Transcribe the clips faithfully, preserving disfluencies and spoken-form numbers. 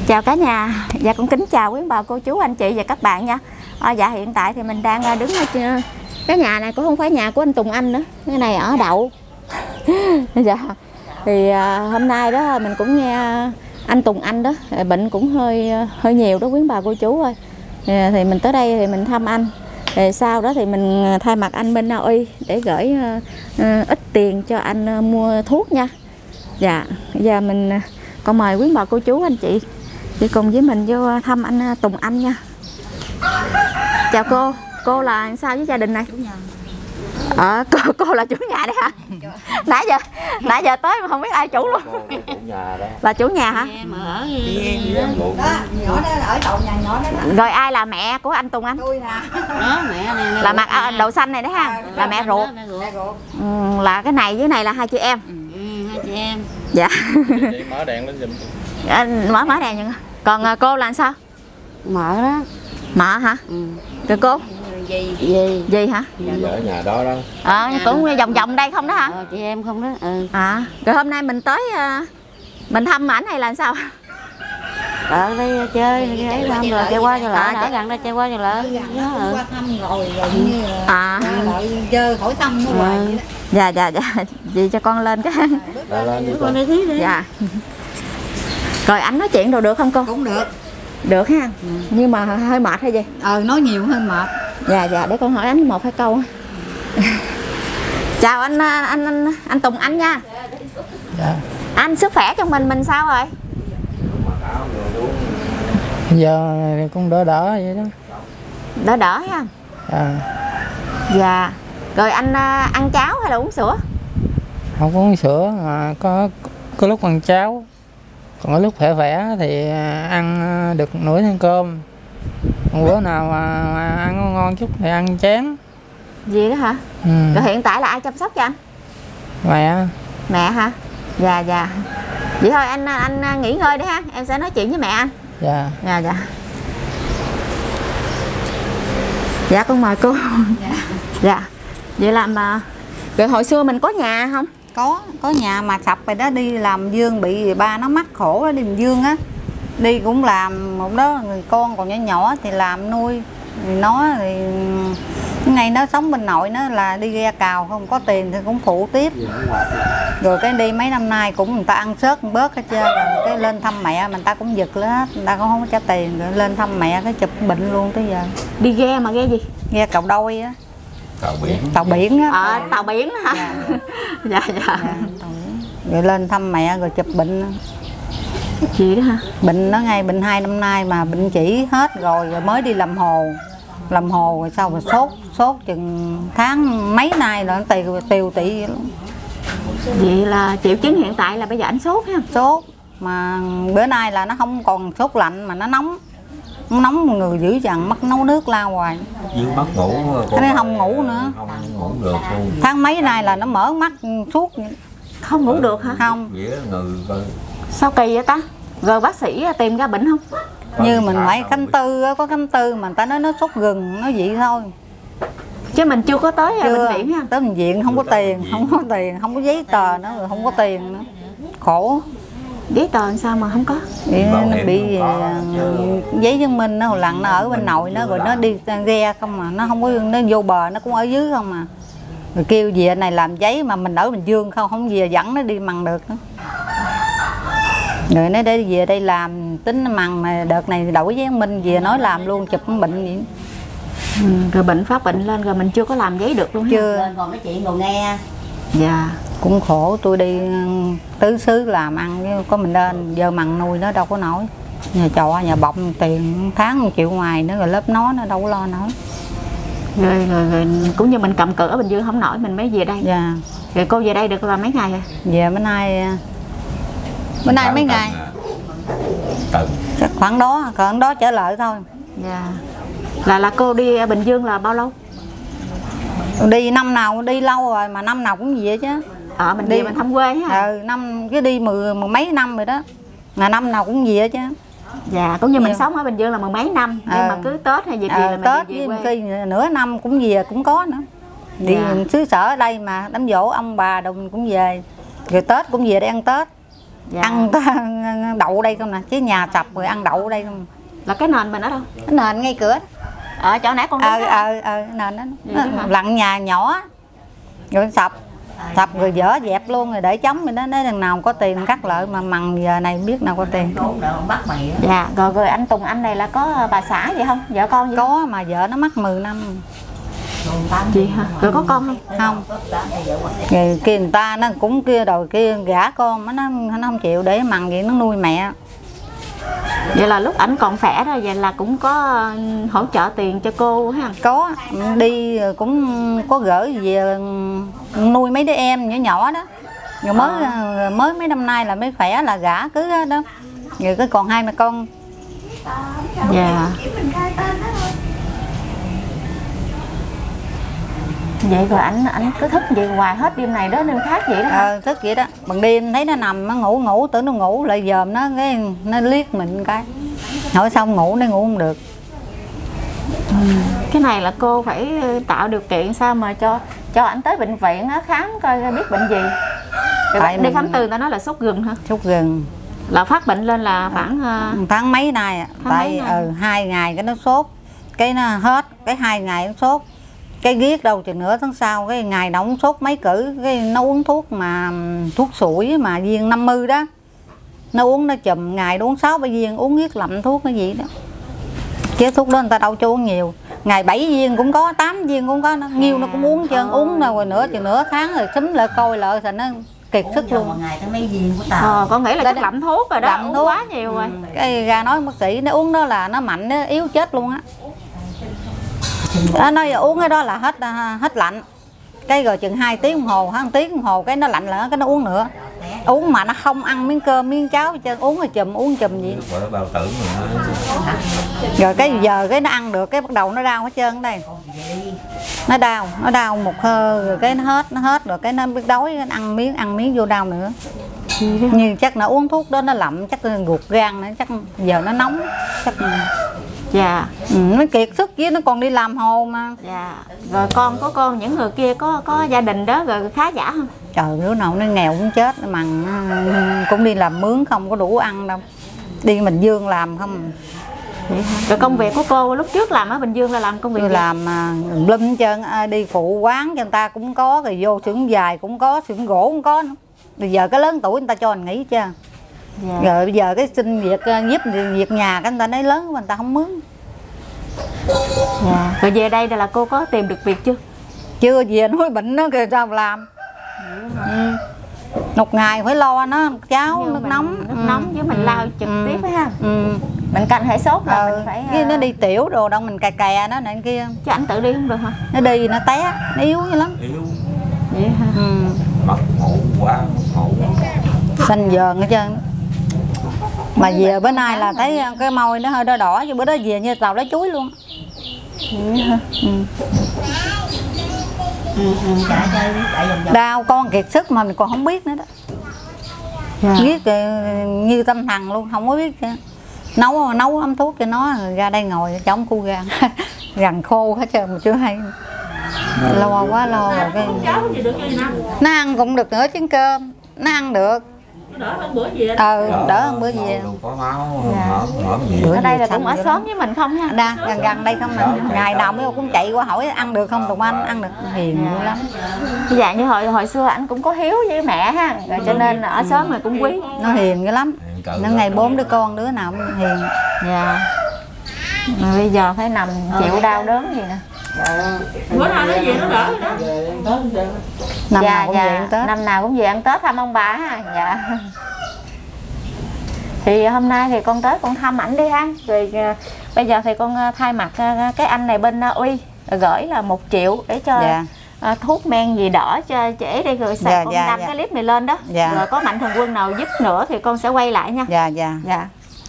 Chào cả nhà, dạ cũng kính chào quý bà cô chú anh chị và các bạn nha. À, dạ hiện tại thì mình đang đứng ở cái nhà này cũng không phải nhà của anh Tùng Anh nữa, cái này ở Đậu. Dạ thì à, hôm nay đó mình cũng nghe anh Tùng Anh đó bệnh cũng hơi hơi nhiều đó quý bà cô chú ơi. À, thì mình tới đây thì mình thăm anh. Thì sau đó thì mình thay mặt anh bên Na Uy để gửi uh, uh, ít tiền cho anh uh, mua thuốc nha. Dạ, giờ mình con mời quý bà cô chú anh chị đi cùng với mình vô thăm anh Tùng Anh nha. Chào cô, cô là sao với gia đình này? Ờ, cô, cô là chủ nhà đấy hả? Nãy giờ nãy giờ tới mà không biết ai chủ luôn. Chủ nhà đó. Là chủ nhà hả? Em ở đó, nhỏ đó ở đậu nhà nhỏ đó. Rồi ai là mẹ của anh Tùng Anh? Tôi nè. đó mẹ này, Là mặt à, đậu xanh này đấy ha, là mẹ ruột. Ừ, là cái này với này là hai chị em. Ừ, hai chị em. Dạ. Chị mở đèn lên giùm. À, mở mở đèn nhưng còn à, cô là sao? Mở đó. Mở hả? Ừ. Rồi cô? Gì? Gì? Gì hả? Chị ở nhà đó đó. Ờ, à, cũng vòng vòng đây không đó hả? Ờ, chị em không đó. Ừ. À, rồi hôm nay mình tới uh, mình thăm ảnh hay là sao? Ở đây chơi, đi ấy thăm rồi chơi qua chơi lại, ở gần đây chơi qua chơi lại. Qua thăm rồi rồi như là À. lại chơi hỏi thăm nó hoài vậy đó. Dạ dạ dạ, chị cho con lên cái. Lên lên đi Con con. đi thí đi. Dạ. Rồi anh nói chuyện đồ được không cô? Cũng được. Được ha. Ừ. Nhưng mà hơi mệt hay gì? Ờ nói nhiều hơn mệt. Dạ dạ, để con hỏi anh một hai câu. Chào anh anh anh anh Tùng Anh nha. Dạ. Anh sức khỏe trong mình mình sao rồi? Giờ cũng đỡ đỡ vậy đó. Đỡ đỡ ha. À. Dạ. Rồi anh ăn cháo hay là uống sữa? Không có uống sữa mà có có lúc ăn cháo. Còn có lúc khỏe khỏe thì ăn được nửa thanh cơm. Còn bữa nào mà, mà ăn ngon, ngon chút thì ăn chén. Gì đó hả? Ừ. Rồi hiện tại là ai chăm sóc cho anh? Mẹ. Mẹ hả? Dạ dạ. Vậy thôi anh anh nghỉ ngơi đi ha, em sẽ nói chuyện với mẹ anh. Dạ. Dạ dạ. Dạ con mời cô. Dạ. Dạ. Vậy là mà rồi hồi xưa mình có nhà không? Có, có nhà mà sập rồi đó, đi làm dương bị ba nó mắc khổ đó, đi làm dương á. Đi cũng làm một đó, người con còn nhỏ nhỏ thì làm nuôi. Thì nó thì cái ngày nó sống bên nội nó là đi ghe cào, không có tiền thì cũng phụ tiếp. Rồi cái đi mấy năm nay cũng người ta ăn sớt bớt hết trơn rồi, cái lên thăm mẹ mình ta cũng giật lên hết, người ta cũng không có trả tiền, rồi lên thăm mẹ cái chụp bệnh luôn tới giờ. Đi ghe mà ghe gì? Ghe cào đôi á. Tàu biển. Tàu biển á. Ờ, à, tàu biển đó hả? Dạ dạ. dạ, dạ. dạ rồi lên thăm mẹ rồi chụp bệnh. Chị đó hả? Bệnh nó ngay bệnh hai năm nay mà bệnh chỉ hết rồi, rồi mới đi làm hồ. Làm hồ rồi sau rồi sốt, sốt chừng tháng mấy nay rồi nó tiều tiều tị vậy lắm. Vậy là triệu chứng hiện tại là bây giờ anh sốt ha? Sốt mà bữa nay là nó không còn sốt lạnh mà nó nóng. Nó nóng người dữ dằn, mất nấu nước lao hoài. Dương mất ngủ. Nó không ngủ nữa. Không ngủ được luôn. Tháng mấy nay là nó mở mắt suốt. Không ngủ được hả? Không. Nghĩa người coi. Sao kỳ vậy ta? Rồi bác sĩ tìm ra bệnh không? Như mình phải khám tư, có khám tư mà người ta nói nó sốt gừng, nó vậy thôi. Chứ mình chưa có tới Chưa, bệnh viện ha? tới bệnh viện không có tiền, không có tiền, không có giấy tờ nữa, rồi không có tiền nữa. Khổ. Giấy tờ làm sao mà không có? Bị, nó bị giấy chứng minh nó hồi lặng nó ở bên nội nó rồi nó đi ghe không mà nó không có, nó vô bờ nó cũng ở dưới không mà. Rồi kêu về này làm giấy mà mình ở Bình Dương không không về dẫn nó đi mằng được nữa. Rồi nó để về đây làm tính mằng mà đợt này đổi giấy chứng minh về nói làm luôn chụp bệnh vậy. Ừ, rồi bệnh phát bệnh lên rồi mình chưa có làm giấy được luôn chưa Lên còn cái chuyện còn nghe. Dạ. Cũng khổ, tôi đi tứ xứ làm ăn chứ có mình lên giờ mằng nuôi nó đâu có nổi. Nhà trọ nhà bọng tiền tháng một triệu ngoài nữa rồi lớp nó nó đâu có lo nổi. Rồi, rồi, rồi cũng như mình cầm cự ở Bình Dương không nổi mình mới về đây. Dạ. Rồi cô về đây được là mấy ngày rồi? Về bữa nay bữa nay mấy ngày Tuần. chắc khoảng đó khoảng đó trở lại thôi. Dạ. Là là cô đi Bình Dương là bao lâu? Đi năm nào đi lâu rồi mà năm nào cũng về chứ. Ở mình đi đi mình thăm quê ha. Ừ, năm cứ đi mười, mười mấy năm rồi đó. Mà năm nào cũng về chứ. Dạ, cũng như mình Nhiều. sống ở Bình Dương là mười mấy năm, nhưng Ừ. mà cứ Tết hay dịp gì Ờ, là mình Tết về với quê. khi nửa năm cũng về cũng có nữa. Đi Dạ. xứ sở ở đây mà đám dỗ ông bà đồng cũng về. Rồi Tết cũng về đây ăn Tết. Dạ. Ăn đậu đây không nè, chứ nhà sập rồi ăn đậu đây không. Là cái nền mình ở đâu? Cái nền ngay cửa. Ở chỗ nãy con đứng Ờ đó. ờ ờ nền đó. Vậy hả? Lặn nhà nhỏ rồi sập. Sập rồi dỡ dẹp luôn rồi để trống rồi đó, nếu đằng nào có tiền cắt lợi mà mằng giờ này biết nào có tiền. Dạ, rồi rồi anh Tùng Anh này là có bà xã vậy không? Vợ con gì? Có mà vợ nó mất mười năm. Chị hả? Rồi có con không? Không. Rồi kia người ta nó cũng kia rồi kia gả con nó nó không chịu để mằng vậy nó nuôi mẹ. Vậy là lúc ảnh còn khỏe rồi, vậy là cũng có hỗ trợ tiền cho cô ha? Có, đi cũng có gửi về nuôi mấy đứa em nhỏ nhỏ đó. Rồi mới à. mới mấy năm nay là mới khỏe là gả cứ đó, đó. Rồi cứ còn hai mẹ con. Dạ. Vậy rồi ảnh ảnh cứ thức vậy hoài hết đêm này đó, đêm khác vậy đó hả? Ờ, thức vậy đó. Bằng đêm thấy nó nằm nó ngủ ngủ tưởng nó ngủ lại dòm nó cái nó liếc mình cái. Hỏi xong ngủ nó ngủ không được. Ừ. Cái này là cô phải tạo điều kiện sao mà cho cho ảnh tới bệnh viện á, khám coi biết bệnh gì. Rồi đi khám từ ta nói là sốt gừng hả? Sốt gừng. Là phát bệnh lên là khoảng uh... tháng mấy nay à. Tại ừ, hai ngày cái nó sốt, cái nó hết, cái hai ngày nó sốt, cái ghét đâu chừng nửa tháng sau cái ngày nó cũng sốt mấy cử, cái nó uống thuốc mà thuốc sủi mà viên năm mươi đó, nó uống nó chùm ngày nó uống sáu bảy viên, uống ghét lậm thuốc cái gì đó, chứ thuốc đó người ta đâu cho uống nhiều, ngày bảy viên cũng có, tám viên cũng có, nó nhiều nó cũng uống trơn, uống rồi nửa chừng nửa tháng rồi xúm lại coi lại thành nó kiệt sức luôn. Một ngày tới mấy viên của tao. Ờ, con nghĩ là chắc lậm thuốc rồi đó, lậm uống thuốc quá nhiều rồi. Ừ. Cái ra nói bác sĩ nó uống đó là nó mạnh, nó yếu chết luôn á. Nó nói uống cái đó là hết hết lạnh, cái rồi chừng hai tiếng đồng hồ, hai tiếng đồng hồ cái nó lạnh lại cái nó uống nữa, uống mà nó không ăn miếng cơm miếng cháo chứ uống rồi chùm uống chùm gì. Bao tử mà. Rồi cái giờ cái nó ăn được cái bắt đầu nó đau hết trơn đây, nó đau nó đau một hơi rồi cái nó hết nó hết rồi cái nó biết đói, nó ăn miếng ăn miếng vô đau nữa. Như chắc nó uống thuốc đó nó lậm chắc ruột gan nữa, chắc giờ nó nóng chắc. Dạ. Ừ, nó kiệt sức với nó còn đi làm hồ mà. Dạ. Rồi con của con những người kia có có gia đình đó rồi khá giả không? Trời, đứa nào nó nghèo cũng chết mà cũng đi làm mướn không có đủ ăn đâu, đi Bình Dương làm không. Rồi công việc của cô lúc trước làm ở Bình Dương là làm công việc Tôi gì? làm uh, lum hết trơn, đi phụ quán cho người ta cũng có, rồi vô xưởng dài cũng có, xưởng gỗ cũng có nữa. Bây giờ cái lớn tuổi người ta cho mình nghỉ chưa. Dạ. Rồi bây giờ cái xin việc uh, giúp việc nhà cái người ta nói lớn của người ta không mướn. Dạ. Rồi về đây là cô có tìm được việc chưa? Chưa, về nói bệnh nó kìa sao làm. Ừ. Một ngày phải lo nó cháo nước nóng nước ừ. nóng với mình ừ. lao trực ừ. tiếp ha. Ừ. Mình canh hệ sốt là ừ. mình phải cái nó đi tiểu đồ đâu mình cà cà nó này kia. Chứ ảnh tự đi không được hả? Nó đi nó té, nó yếu dữ lắm. Yếu. Vậy hả? Ừ. Mất ngủ quá, mất ngủ. Xanh dờn hết trơn. Mà về bữa nay là thấy cái môi nó hơi đỏ đỏ, chứ bữa đó về như tàu lá chuối luôn. Vậy hả? Ừ. Ừ, ừ, chạy chơi, chạy vòng vòng. Đau con kiệt sức mà mình còn không biết nữa đó. Dạ. Biết như tâm thần luôn, không có biết chứ. Nấu nấu ấm thuốc cho nó rồi ra đây ngồi trong khu gan gần khô hết trơn mà chưa hay. Lo quá lo rồi cái nó ăn cũng được nửa chén cơm, nó ăn được. Đỡ hơn bữa gì. Ừ, đỡ hơn bữa gì. Có máu, Dạ. mỡ, mỡ gì. Ở đây là cũng ở xóm với mình không nha? Đa, gần gần đây không mà ngày nào mấy cũng chạy qua hỏi ăn được không Tùng Anh, ăn được hiền dữ lắm. Dạ như hồi hồi xưa anh cũng có hiếu với mẹ ha, rồi cho nên ở xóm này cũng quý. Nó hiền dữ lắm. Nó ngày bốn đứa con đứa nào cũng hiền. Dạ. Mà bây giờ phải nằm chịu đau đớn gì nè. Bữa nào nó về nó đỡ rồi đó. Năm dạ, nào cũng dạ. về ăn Tết. Năm nào cũng về ăn Tết thăm ông bà ha. Dạ. Thì hôm nay thì con tới con thăm ảnh đi ha. Rồi uh, bây giờ thì con uh, thay mặt uh, cái anh này bên uh, Uy gửi là một triệu để cho dạ. uh, thuốc men gì đỏ cho trẻ đi, rồi dạ, con dạ, đăng dạ. cái clip này lên đó. Dạ. Rồi có mạnh thường quân nào giúp nữa thì con sẽ quay lại nha. Dạ dạ. Dạ.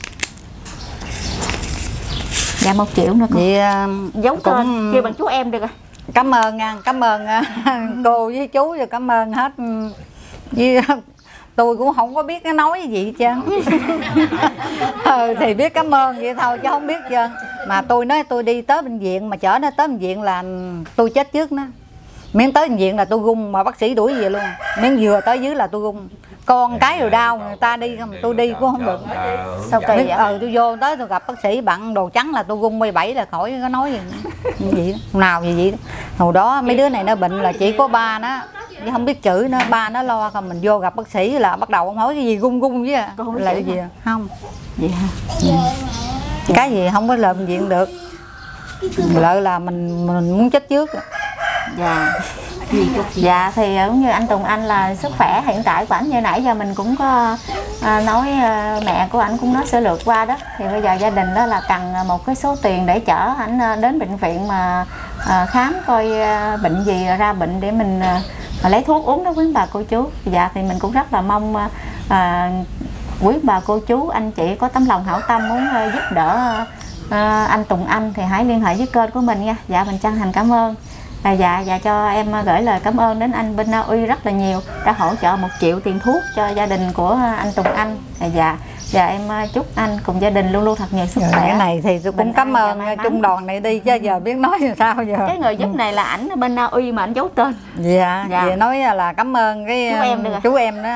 Dạ một triệu nữa con. Vậy uh, Giống cũng... tên kêu bằng chú em được rồi. Cảm ơn nha, cảm ơn cô với chú, rồi cảm ơn hết. Với tôi cũng không có biết cái nói gì hết trơn. Ừ, thì biết cảm ơn vậy thôi chứ không biết trơn. Mà tôi nói tôi đi tới bệnh viện mà chở nó tới bệnh viện là tôi chết trước nó. Miếng tới bệnh viện là tôi gung mà bác sĩ đuổi về luôn. Miếng vừa tới dưới là tôi gung. con cái rồi đau, người ta đi không tôi đi cũng không được. Sao kỳ vậy? Ừ, tôi vô tới tôi gặp bác sĩ bận đồ trắng là tôi gung bay bảy là khỏi có nói gì nữa. Vậy đó. Nào gì vậy đó. Hồi đó mấy đứa này nó bệnh là chỉ có ba nó chứ không biết chữ nữa, ba nó lo, còn mình vô gặp bác sĩ là bắt đầu ông hỏi cái gì gung gung với là cái gì à? Không Vậy hả? cái gì không có làm viện được, lợi là mình mình muốn chết trước. Dạ. Dạ thì cũng như anh Tùng Anh là sức khỏe hiện tại của ảnh như nãy giờ mình cũng có à, nói à, mẹ của ảnh cũng nói sơ lược qua đó, thì bây giờ gia đình đó là cần một cái số tiền để chở ảnh đến bệnh viện mà à, khám coi à, bệnh gì ra bệnh để mình à, lấy thuốc uống đó quý bà cô chú. Dạ thì mình cũng rất là mong à, quý bà cô chú anh chị có tấm lòng hảo tâm muốn à, giúp đỡ à, anh Tùng Anh thì hãy liên hệ với kênh của mình nha. Dạ mình chân thành cảm ơn. À, dạ dạ cho em gửi lời cảm ơn đến anh bên Na Uy rất là nhiều, đã hỗ trợ một triệu tiền thuốc cho gia đình của anh Tùng Anh. À, dạ dạ em chúc anh cùng gia đình luôn luôn thật nhiều sức Rồi, khỏe. cái này thì tôi cũng cảm ơn trung đoàn này đi chứ giờ biết nói làm sao giờ. Cái người giúp này là ảnh bên Na Uy mà anh giấu tên. Dạ, Dạ. dạ nói là cảm ơn cái Chú em được rồi. chú em đó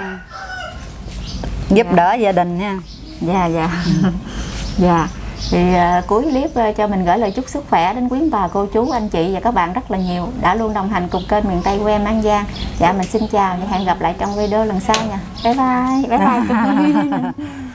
giúp Dạ. đỡ gia đình nha. Dạ dạ dạ thì uh, cuối clip uh, cho mình gửi lời chúc sức khỏe đến quý bà cô chú anh chị và các bạn rất là nhiều đã luôn đồng hành cùng kênh miền Tây của em An Giang. Dạ mình xin chào và hẹn gặp lại trong video lần sau nha. Bye bye bye bye.